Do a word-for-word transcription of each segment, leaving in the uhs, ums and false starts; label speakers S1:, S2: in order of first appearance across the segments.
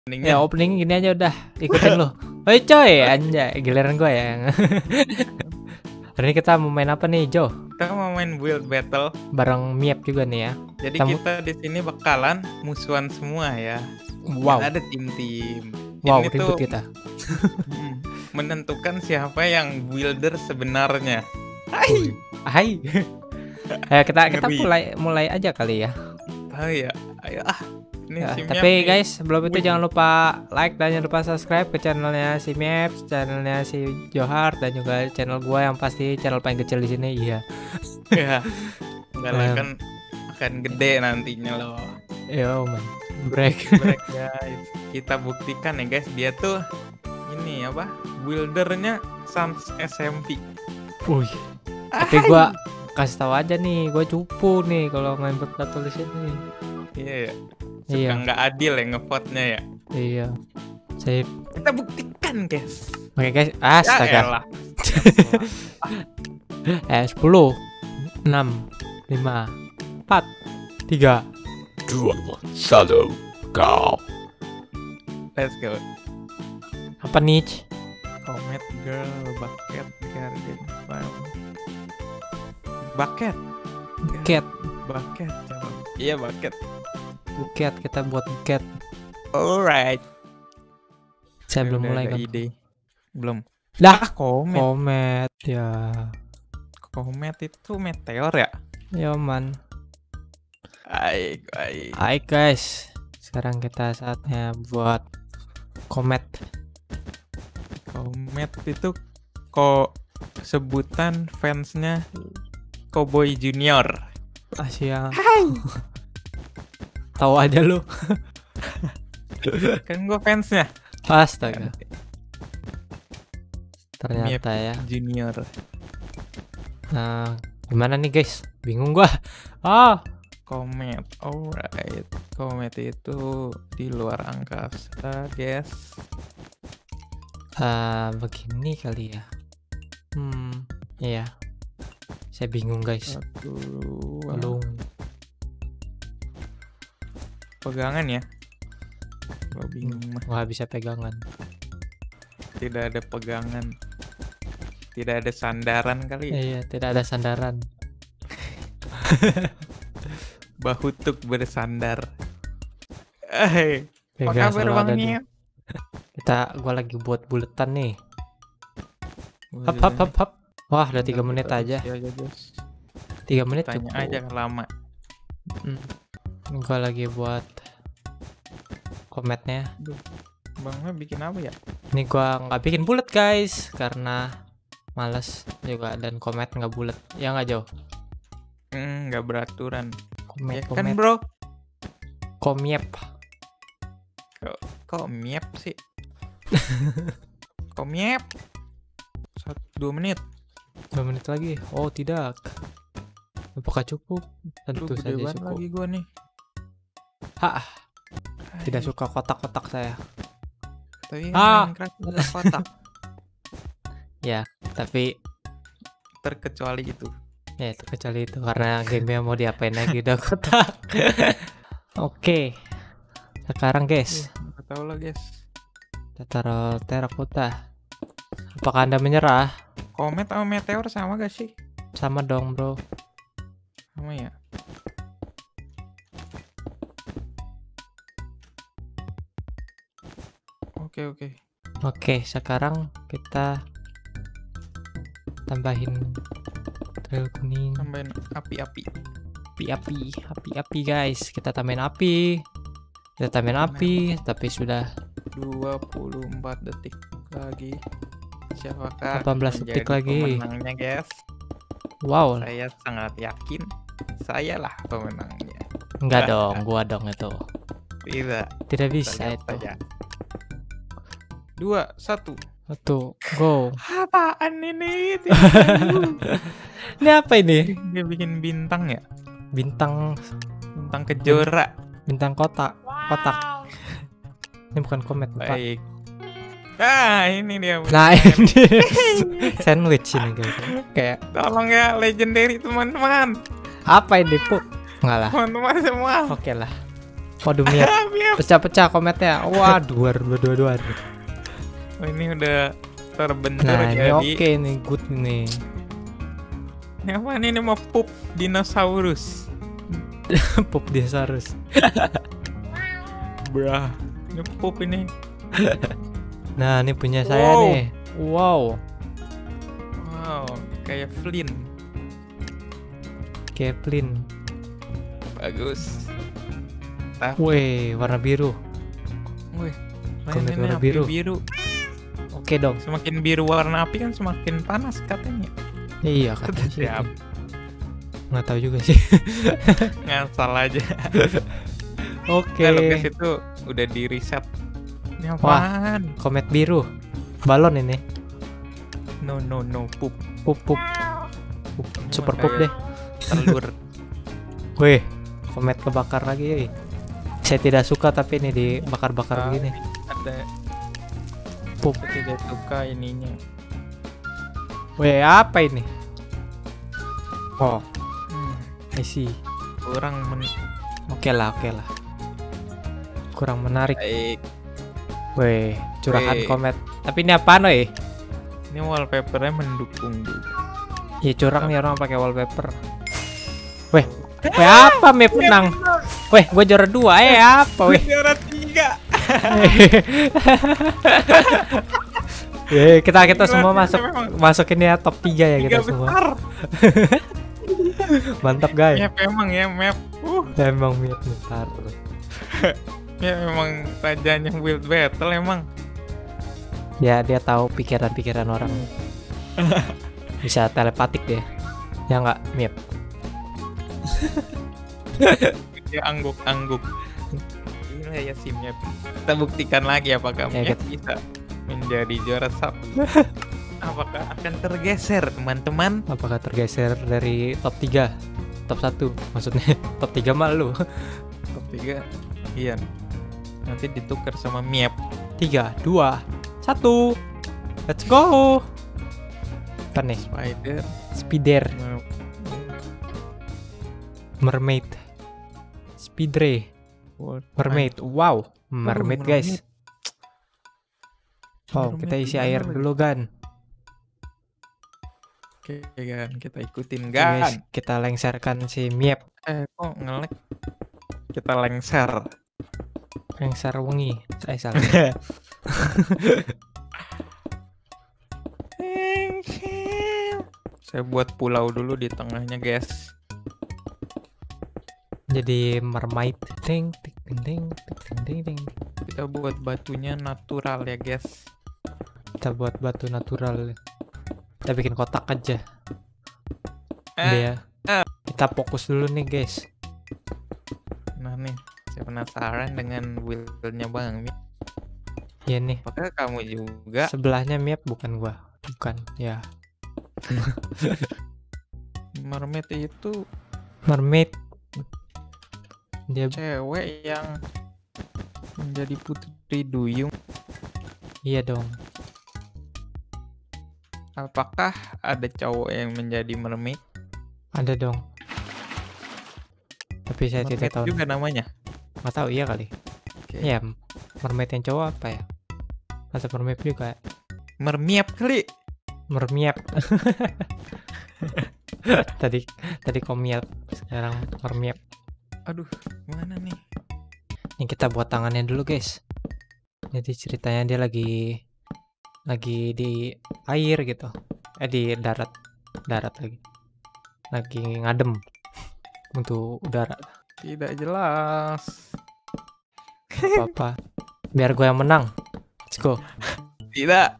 S1: Ya opening gini aja udah, ikutin lo. Oi coy, anjay, giliran gue ya. Hari ini kita mau main apa nih, Jo?
S2: Kita mau main build battle
S1: bareng Miep juga nih ya.
S2: Jadi
S1: Kita
S2: kita di sini bakalan musuhan semua ya.
S1: Wow.
S2: Nggak ada tim-tim.
S1: Wow,
S2: Ini
S1: ribut
S2: tuh
S1: kita.
S2: mm, menentukan siapa yang builder sebenarnya. Hai.
S1: Hai. Ya kita kita
S2: Ngeri.
S1: mulai mulai aja kali ya.
S2: Oh ya, ayo ah. Ini
S1: Ya,
S2: si
S1: tapi
S2: Miep nih.
S1: guys, sebelum itu
S2: Wih.
S1: jangan lupa like dan jangan lupa subscribe ke channelnya si Miep, channelnya si Johar dan juga channel gua yang pasti channel paling kecil di sini. Iya.
S2: Ya. Enggak lah
S1: Em.
S2: kan akan gede nantinya loh.
S1: Yo man. Break.
S2: Break guys. Kita buktikan ya guys, dia tuh ini apa? Buildernya Sans S M P.
S1: Wih. Tapi gua kasih tahu aja nih, gua cupu nih kalau main berkat tulis ini.
S2: Iya ya.
S1: Iya.
S2: Suka nggak adil ya ngevote-nya ya.
S1: Iya. Sip.
S2: Kita buktikan guys.
S1: Oke guys, astaga.
S2: Ya elah.
S1: Eh sepuluh, enam, lima, empat, tiga,
S3: dua, satu, go.
S2: Let's go.
S1: apa nih?
S2: Comet girl, bucket, garden, farm. Bucket,
S1: Buket,
S2: bucket. coba. Iya bucket.
S1: buket, kita buat buket.
S2: Alright.
S1: Saya belum
S2: Udah
S1: mulai
S2: ada
S1: kan.
S2: ide. Belum.
S1: Dah,
S2: Ah, komet.
S1: komet ya.
S2: Komet itu meteor ya?
S1: Yo man.
S2: Baik, baik.
S1: Hai guys. Sekarang kita saatnya buat komet.
S2: Komet itu kok sebutan fansnya Cowboy Junior.
S1: Asia. Tahu aja lu.
S2: Kan gue fansnya
S1: Astaga. Ternyata ya.
S2: Junior.
S1: Nah, gimana nih guys? Bingung gua. Ah,
S2: Komet, alright. Komet itu di luar angkasa, guys.
S1: ah, begini kali ya. Hmm, iya. Saya bingung guys.
S2: Satu,
S1: Belum.
S2: pegangan ya. Kalau bingung mah
S1: Wah, bisa pegangan.
S2: tidak ada pegangan, tidak ada sandaran kali.
S1: Iya, tidak ada sandaran.
S2: Bahu tuk bersandar. Eh, apa
S1: Pegang
S2: kabar
S1: selalu
S2: Bang
S1: ada
S2: Nia?
S1: tuh. Kita, gua lagi buat buletan nih. Hap hap hap hap. Wah, udah tiga menit aja. Tiga menit
S2: Tanya
S1: cukup.
S2: aja lama.
S1: Hmm. Gua lagi buat kometnya.
S2: Bang Nia bikin apa ya?
S1: Ini gua nggak bikin bulat guys karena males juga dan komet nggak bulat. Ya nggak jauh.
S2: Hmm, nggak beraturan.
S1: Komet
S2: Ya kan
S1: komet
S2: bro?
S1: komiep.
S2: Kok miep sih? Kok miep? Satu dua menit.
S1: Dua menit lagi. Oh tidak. Apakah cukup?
S2: Aduh,
S1: Tentu
S2: gede
S1: saja
S2: banget
S1: cukup.
S2: lagi gua nih.
S1: Hah, tidak suka kotak-kotak saya.
S2: Tapi
S1: Ah.
S2: Minecraft ada kotak.
S1: Ya, tapi
S2: Terkecuali itu.
S1: ya terkecuali itu karena gamenya mau diapain lagi udah kotak. Oke. Sekarang guys,
S2: Nggak tahu lah guys.
S1: kita taruh terakota. Apakah Anda menyerah?
S2: Komet sama meteor sama gak sih?
S1: Sama dong, bro.
S2: Sama ya. Oke oke.
S1: Oke, sekarang kita tambahin trail kuning.
S2: Tambahin api-api.
S1: Api-api, api-api guys. Kita tambahin api. Kita tambahin api, tapi sudah
S2: dua puluh empat detik lagi. Siapakah
S1: delapan belas detik
S2: menjadi
S1: lagi.
S2: pemenangnya guys?
S1: Wow.
S2: Saya sangat yakin saya lah pemenangnya.
S1: Enggak dong, gua dong itu.
S2: Tidak.
S1: Tidak
S2: Kita
S1: bisa
S2: lihat
S1: itu.
S2: saja. Dua, satu.
S1: Satu, go.
S2: Apaan ini?
S1: Ini apa ini?
S2: Dia bikin bintang ya?
S1: Bintang
S2: Bintang kejora.
S1: bintang kotak, kotak. Ini bukan komet, Pak.
S2: Baik. Ah, ini dia.
S1: Nah, ini sandwich ini guys. Kayak
S2: Tolong ya, legendary teman-teman.
S1: apa ini, Pu? Enggak lah.
S2: Teman-teman semua.
S1: Oke lah. Waduh, Miep. Pecah-pecah kometnya. Wah, dua dua dua dua.
S2: Oh, ini udah terbentur
S1: Nah, ini
S2: jadi.
S1: oke nih, good nih.
S2: Ini apa nih? Ini mau pup dinosaurus.
S1: Pup dinosaurus.
S2: Brah. Ini pup ini.
S1: Nah, ini punya saya
S2: Wow.
S1: nih. Wow,
S2: Wow, kayak Flynn.
S1: Kevlin.
S2: Bagus. Tapi,
S1: Wih, warna biru.
S2: wih,
S1: Komet
S2: ini
S1: warna
S2: api
S1: biru.
S2: biru.
S1: Oke dong.
S2: Semakin biru warna api kan semakin panas katanya.
S1: Iya, katanya sih.
S2: Siap.
S1: Nggak tahu juga sih.
S2: Ngasal aja.
S1: Oke.
S2: Kalau guys itu udah di reset. Ini apaan?
S1: Komet biru. Balon ini.
S2: No no no pup.
S1: Pup pup. Pup.
S2: Ini
S1: Super
S2: mah
S1: pup
S2: kayak
S1: deh.
S2: Telur.
S1: Wih, komet kebakar lagi. Saya tidak suka tapi ini dibakar-bakar begini.
S2: Ada
S1: Pup.
S2: saya tidak suka ininya.
S1: Wih, apa ini? Oh,
S2: Hmm,
S1: I see.
S2: kurang men
S1: Oke lah, oke lah. Kurang menarik.
S2: baik.
S1: Wih, curahan
S2: Wih.
S1: komet. Tapi ini apaan, weh?
S2: Ini wallpapernya mendukung juga.
S1: Ya curang nih orang pakai wallpaper. Weh, weh apa Miep menang? Weh, gue juara dua. Eh apa weh?
S2: Juara tiga.
S1: Eh, kita kita
S2: Gila,
S1: semua
S2: kita
S1: masuk
S2: memang
S1: masukin ya top tiga ya
S2: Tiga
S1: kita semua.
S2: besar.
S1: Mantap guys.
S2: Map emang ya map. Uh,
S1: Emang Miep bentar.
S2: ya emang rajanya Wild Battle emang.
S1: Ya dia tahu pikiran-pikiran orang. Bisa telepatik deh. Ya nggak Miep?
S2: Dia angguk-angguk. Gila ya si Map. Kita buktikan lagi apakah
S1: Ya,
S2: Map bisa menjadi juara satu. Apakah akan tergeser teman-teman?
S1: Apakah tergeser dari top tiga? Top satu maksudnya. Top tiga mah lu.
S2: Top tiga. Iya. Nanti ditukar sama Map.
S1: tiga, dua, satu. Let's go. Apa nih?
S2: Spider.
S1: Spider,
S2: Map.
S1: mermaid, speedray, mermaid. Wow, mermaid guys. Wow, kita isi air dulu kan.
S2: Oke kan, kita ikutin
S1: Oke, guys,
S2: kan.
S1: kita lengserkan si Miep.
S2: Eh kok ngelek? Kita lengser.
S1: Lengser wengi. Saya salah.
S2: Saya buat pulau dulu di tengahnya guys.
S1: Jadi mermaid. Ting ting ting ting ting ting ting.
S2: Kita buat batunya natural ya guys.
S1: Kita buat batu natural. Kita bikin kotak aja.
S2: Eh,
S1: Dia.
S2: eh.
S1: Kita fokus dulu nih guys.
S2: Nah nih, saya penasaran dengan build-nya Bang Miep.
S1: Iya nih.
S2: Apakah kamu juga
S1: Sebelahnya Miep bukan gua. Bukan. Ya.
S2: mermaid itu
S1: Mermaid. Dia
S2: cewek yang menjadi putri duyung?
S1: iya dong.
S2: Apakah ada cowok yang menjadi mermaid?
S1: Ada dong. Tapi saya
S2: Mermaid
S1: tidak tahu.
S2: juga namanya.
S1: Nggak tahu iya kali.
S2: Oke.
S1: Ya, mermaid yang cowok apa ya? Masa mermaid juga ya?
S2: Mermiap kali.
S1: Mermiap. tadi tadi komiat, sekarang mermiap.
S2: Aduh, mana nih?
S1: Ini kita buat tangannya dulu guys. Jadi ceritanya dia lagi lagi di air gitu. Eh di darat, darat lagi. Lagi ngadem untuk udara.
S2: Tidak jelas.
S1: Apa-apa. Biar gue yang menang. Let's go.
S2: Tidak.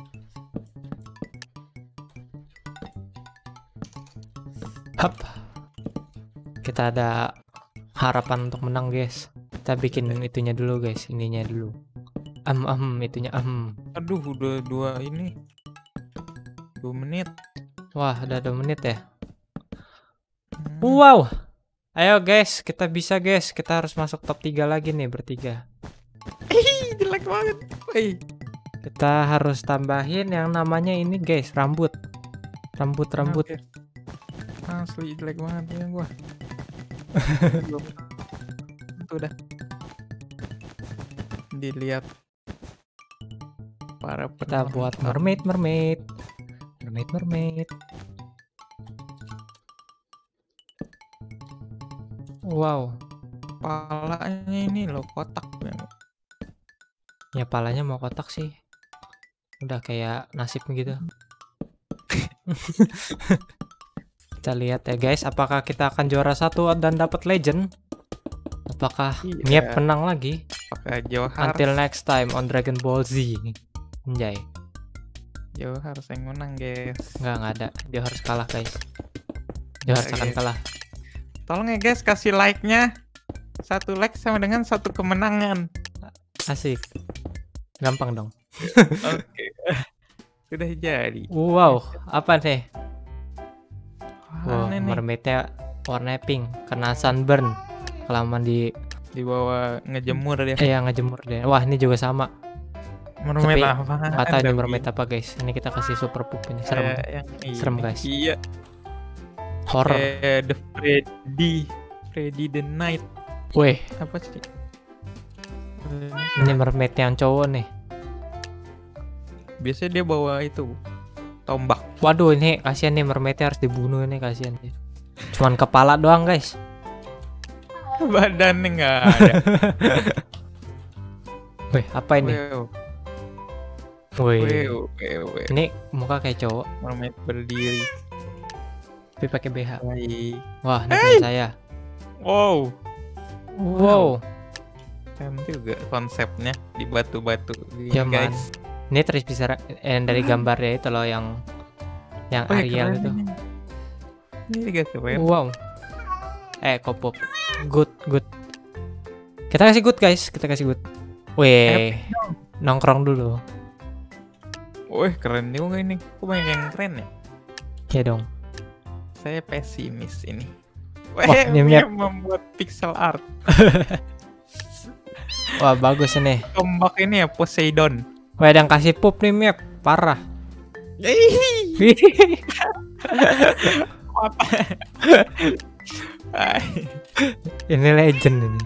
S1: Hap. Kita ada harapan untuk menang guys. Kita bikin itunya dulu guys, ininya dulu. Am am itunya am.
S2: Aduh, udah dua ini. Dua menit.
S1: Wah, udah dua menit ya.
S2: Hmm.
S1: Wow. Ayo guys, kita bisa guys. Kita harus masuk top tiga lagi nih bertiga.
S2: Ih, jelek banget. Woi.
S1: Kita harus tambahin yang namanya ini guys, rambut. Rambut rambut.
S2: Oke. Asli jelek banget ya gua. Itu udah. dilihat para
S1: Kita buat
S2: penonton.
S1: mermaid, mermaid, mermaid, mermaid. Wow,
S2: Palanya ini loh kotak ya.
S1: ya palanya mau kotak sih. Udah kayak nasib gitu. Kita lihat ya guys, apakah kita akan juara satu dan dapat legend? Apakah
S2: Iya.
S1: Miep menang lagi?
S2: Pakai Johar.
S1: Until next time on Dragon Ball Z. Anjay.
S2: Johar yang menang guys.
S1: Enggak, enggak ada. Dia harus kalah guys. Dia harus
S2: Enggak,
S1: akan
S2: guys.
S1: kalah.
S2: Tolong ya guys, kasih like-nya. Satu like sama dengan satu kemenangan.
S1: Asik. Gampang dong.
S2: Oke. Sudah jadi.
S1: Wow, apa nih?
S2: Wah,
S1: Wow,
S2: nih
S1: mermaidnya warna pink karena sunburn. Kelamaan di
S2: di bawah ngejemur dia.
S1: eh yang ngejemur deh. Wah, ini juga sama.
S2: Mermaid
S1: Tapi
S2: apa?
S1: nggak tahu ini mermaid apa guys. Ini kita kasih super pup ini. Serem.
S2: yang
S1: Serem,
S2: ini.
S1: guys.
S2: Iya.
S1: Horror.
S2: Eh, The Freddy. Freddy the Night.
S1: Weh,
S2: Apa sih?
S1: ini mermaid yang cowok nih.
S2: Biasanya dia bawa itu tombak.
S1: Waduh, ini kasihan nih mermaidnya harus dibunuh ini, kasihan sih. Cuman kepala doang guys.
S2: Badannya nggak ada.
S1: Weh, apa ini?
S2: Wow,
S1: Wih,
S2: wow, wow, wow.
S1: ini muka kayak cowok
S2: Mermaid berdiri.
S1: tapi pakai B H.
S2: Baik.
S1: Wah, ini punya saya.
S2: Wow,
S1: Wow,
S2: keren juga konsepnya di batu-batu. Ini,
S1: Ya, man.
S2: guys.
S1: ini terus bisa eh, dari gambarnya itu loh yang yang
S2: Oh, ya,
S1: Ariel
S2: keren
S1: itu.
S2: ini. Ini juga keren.
S1: Wow. Eh, kopop. Good, good. Kita kasih good guys, kita kasih good. Weh, nongkrong dulu.
S2: Wih, keren juga ini. Kok banyak yang keren ya?
S1: Ya dong.
S2: Saya pesimis ini.
S1: Wah,
S2: Wah,
S1: ini
S2: dia
S1: Miep.
S2: membuat pixel art.
S1: Wah, bagus ini.
S2: Tombak ini ya Poseidon.
S1: Weh, ada yang kasih pup nih, Miep. Parah.
S2: Apa? Ay,
S1: Ini legend ini.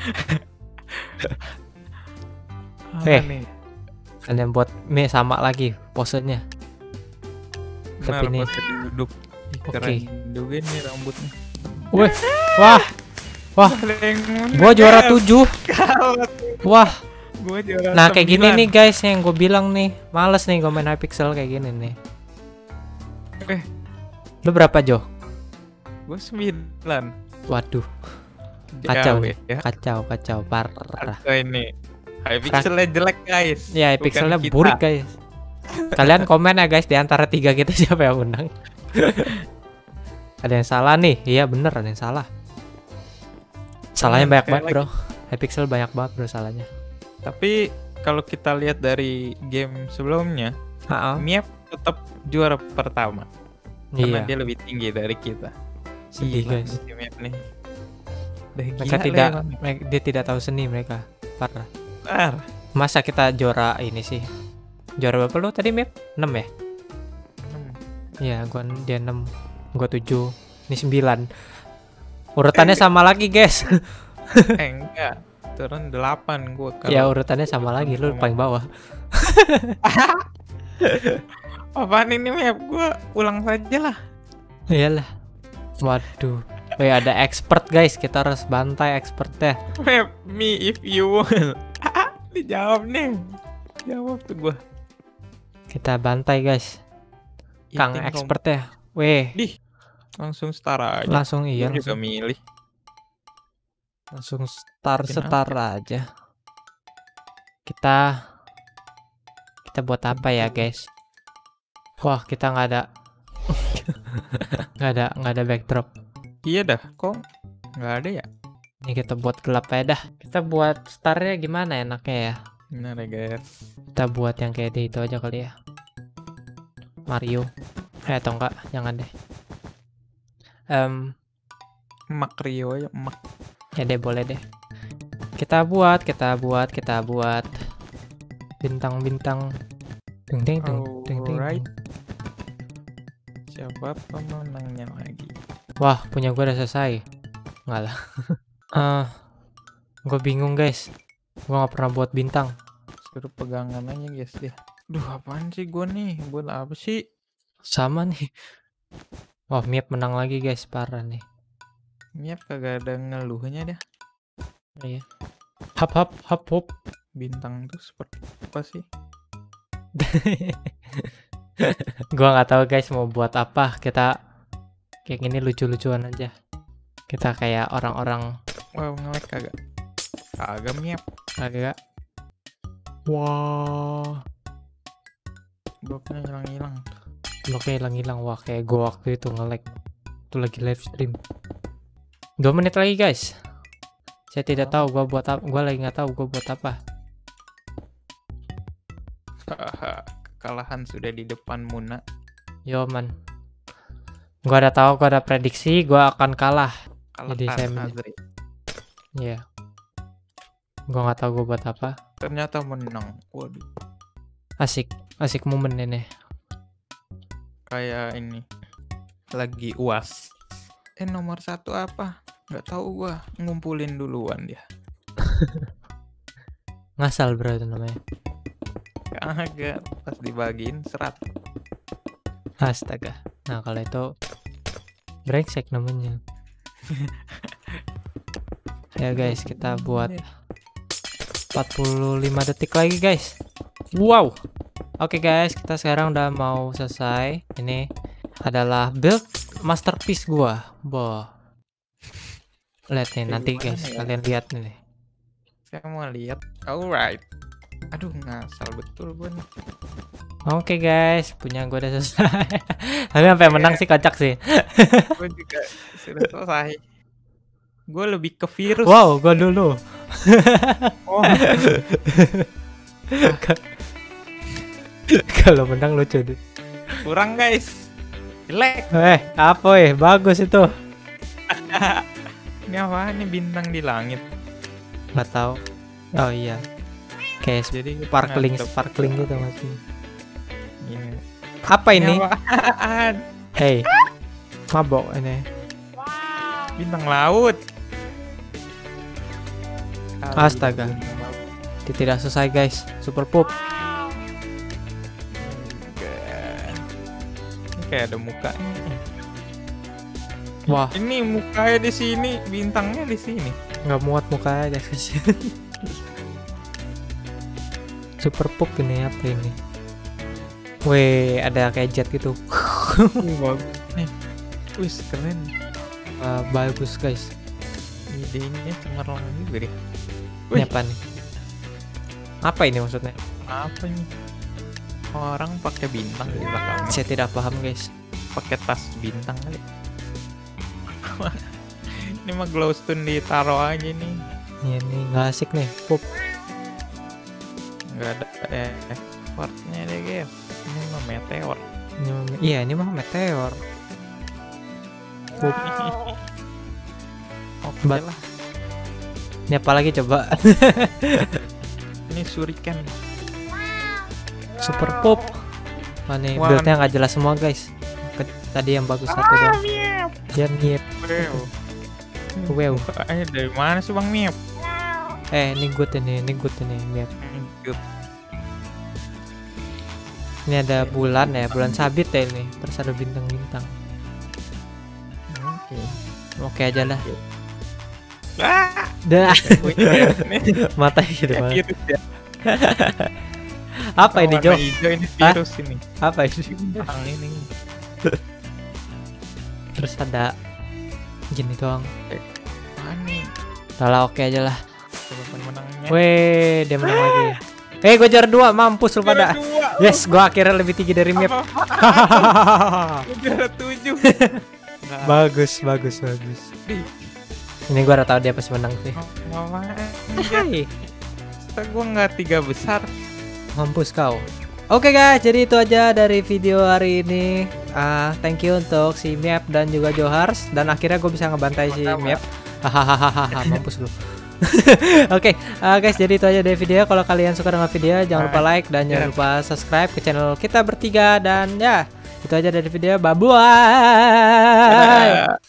S2: apa
S1: Eh.
S2: nih?
S1: Kalian buat mie sama lagi posenya.
S2: Benar,
S1: Tapi ini-
S2: pose duduk. Ih,
S1: Oke.
S2: keren juga nih rambutnya.
S1: Wih, wah, wah,
S2: Ada yang
S1: gua juara tujuh.
S2: Kalah.
S1: Wah,
S2: Gua juara
S1: nah kayak gini
S2: sembilan.
S1: nih guys yang gue bilang nih. Males nih gue main Hypixel kayak gini nih.
S2: Eh.
S1: Lu berapa Jo?
S2: Gua sembilan.
S1: Waduh, kacau
S2: Jauh
S1: nih.
S2: ya.
S1: Kacau, kacau, parah.
S2: Kacau ini. Hypixelnya jelek guys.
S1: Ya,
S2: Bukan
S1: Hypixelnya
S2: kita.
S1: burik guys. Kalian komen ya guys, di antara tiga kita siapa yang menang? Ada yang salah nih. Iya bener, ada yang salah. Salahnya
S2: Komen
S1: banyak
S2: sekali
S1: banget bro. Hypixel banyak banget bro salahnya.
S2: Tapi kalau kita lihat dari game sebelumnya,
S1: Heeh.
S2: Miep tetap juara pertama. Karena
S1: Iya.
S2: dia lebih tinggi dari kita.
S1: Sedih
S2: Gila
S1: guys.
S2: nih si Miep nih. Udah
S1: Mereka
S2: gila
S1: tidak,
S2: lah emang.
S1: mereka, dia tidak tahu seni mereka. Parah.
S2: Benar.
S1: Masa kita juara ini sih? Juara berapa lu tadi Mip? enam ya?
S2: Hmm.
S1: Iya, gua dia enam, gua tujuh, ini sembilan. Urutannya sama lagi, guys.
S2: Eh enggak, turun delapan gua kalau.
S1: Ya, urutannya sama lagi, lu paling bawah.
S2: Apaan ini Miep? Gua ulang saja lah.
S1: Iyalah. Waduh. Wih, ada expert, guys. Kita harus bantai expertnya.
S2: Miep, me if you will. Dijawab nih. Jawab tuh gua.
S1: Kita bantai, guys. Kang
S2: Eating
S1: expertnya. Weh,
S2: com- Langsung setara aja.
S1: langsung iya,
S2: Gua juga
S1: langsung,
S2: milih.
S1: langsung star
S2: Kenapa?
S1: setara aja. Kita kita buat apa ya, guys? Wah, kita nggak ada nggak ada nggak ada backdrop.
S2: Iya dah, kok nggak ada ya?
S1: Ini kita buat gelap aja dah. Kita buat starnya gimana enaknya ya?
S2: Benar ya guys.
S1: Kita buat yang kayak di itu aja kali ya. Mario. Eh atau enggak, jangan deh. Em,
S2: Emak Rio ya, emak.
S1: ya deh boleh deh. Kita buat, kita buat, kita buat bintang-bintang. Ding ding ding ding ding.
S2: Alright. Siapa pemenangnya lagi?
S1: Wah, punya gue udah selesai. Enggak lah. Eh, gue bingung guys. Gua nggak pernah buat bintang.
S2: Suruh pegangan aja guys dia. Duh apaan sih gua nih? Buat apa sih?
S1: Sama nih. Wah, Miep menang lagi guys, parah nih.
S2: Miap kagak ada ngeluhnya dah.
S1: Iya. Hap hap hap hop.
S2: Bintang tuh seperti apa sih?
S1: Gua nggak tahu guys mau buat apa. Kita kayak gini lucu-lucuan aja. Kita kayak orang-orang
S2: Wow nge-lag kagak? Kagak miap.
S1: agak. Wah,
S2: Bloknya hilang-hilang.
S1: bloknya hilang-hilang. Wah, kayak gua waktu itu nge-lag. Itu lagi live stream. Dua menit lagi guys. Saya tidak tahu gua buat apa. Gua lagi nggak tahu gua buat apa.
S2: Kekalahan sudah di depan Muna.
S1: Yo man. Gua ada tahu, gua ada prediksi gua akan kalah. Jadi
S2: Kalahkan
S1: saya men-
S2: Azri.
S1: Iya. Gua nggak tahu gua buat apa.
S2: Ternyata menang. Waduh.
S1: Asik, asik momen ini.
S2: Kayak ini. Lagi U A S. Eh nomor satu apa? Nggak tahu gua. Ngumpulin duluan dia.
S1: Ngasal bro itu namanya.
S2: Kagak. Pas dibagiin serat.
S1: Astaga. Nah kalau itu brengsek namanya. Ya guys, kita buat empat puluh lima detik lagi guys. Wow. Oke guys, kita sekarang udah mau selesai. Ini adalah build masterpiece gua. Boh. Lihat nih
S2: Kayak
S1: nanti
S2: gimana
S1: guys,
S2: ya?
S1: kalian lihat nih.
S2: Saya mau lihat. Alright. Aduh ngasal betul gua nih.
S1: Oke guys, punya gua udah selesai. Tapi sampai menang sih kocak sih.
S2: Gua juga sudah selesai. Gue lebih ke virus.
S1: Wow, gua dulu.
S2: Oh.
S1: Kalau menang lucu deh.
S2: Kurang guys. Jelek.
S1: Eh, apa ya? Bagus itu.
S2: Ini apa? Ini bintang di langit.
S1: Nggak tahu. Oh iya. Kayak
S2: Jadi
S1: sparkling,
S2: ngadep.
S1: sparkling gitu masih.
S2: Iya.
S1: Apa ini?
S2: apaan?
S1: Hey, mabok ini.
S2: Bintang laut.
S1: Astaga. Dia tidak selesai guys. Super Pup.
S2: Ini kayak ada mukanya.
S1: Wah,
S2: Ini mukanya di sini, bintangnya di sini.
S1: nggak muat mukanya guys. Super Pup ini apa ini? Weh, ada kayak jet gitu.
S2: Bagus nih. Wih, keren.
S1: Wah, bagus guys.
S2: Idenya cemerlang juga deh.
S1: Ini
S2: Wih.
S1: apa nih? Apa ini maksudnya?
S2: Apa nih? Orang pakai bintang di belakangnya.
S1: Saya tidak paham guys.
S2: Pakai tas bintang kali. Ini mah glowstone ditaruh aja nih.
S1: Ini nggak asik nih. Pup.
S2: Nggak ada eh effortnya deh guys. Ini mah meteor.
S1: Ini mah- iya, ini mah meteor. Pup.
S2: Oke
S1: Bat-
S2: lah.
S1: Ini apa lagi coba?
S2: Ini shuriken.
S1: Super Pup. Wah nih
S2: Wah.
S1: buildnya nggak jelas semua guys. Ke- Tadi yang bagus satu doang. Dia Miep.
S2: Wow.
S1: Wow.
S2: Eh dari mana sih Bang Miep?
S1: Eh ini good ini, ini good ini Miep.
S2: Good.
S1: Ini ada bulan ya, bulan sabit ya ini. Terus ada bintang-bintang.
S2: Oke.
S1: Oke aja lah.
S2: Ah,
S1: Dah.
S2: ini
S1: Matanya gitu banget.
S2: virus ya.
S1: Apa ini Jo?
S2: Warna hijau ini virus ini.
S1: Apa ini?
S2: Bintang ini.
S1: Terus ada gini doang.
S2: Apaan nih?
S1: Salah oke aja lah.
S2: Coba pemenangnya.
S1: Weh, dia menang lagi. Eh, gue juara dua, mampus lu pada.
S2: Juara dua.
S1: Yes, gue akhirnya lebih tinggi dari Miep.
S2: Lu juara tujuh. Nah,
S1: Bagus, bagus, bagus.
S2: Di.
S1: Ini gue udah tahu dia pasti menang sih.
S2: Ngapain?
S1: Hai,
S2: Kita gua nggak tiga besar.
S1: mampus kau. Oke guys, jadi itu aja dari video hari ini. Ah, thank you untuk si Miep dan juga Johars. Dan akhirnya gue bisa ngebantai si
S2: Sama-sama.
S1: Miep. Hahaha, mampus lu. Oke, ah, guys, jadi itu aja dari video. Kalau kalian suka dengan video, jangan lupa like dan jangan
S2: Ya.
S1: lupa subscribe ke channel kita bertiga. Dan ya, itu aja dari video. Bye bye.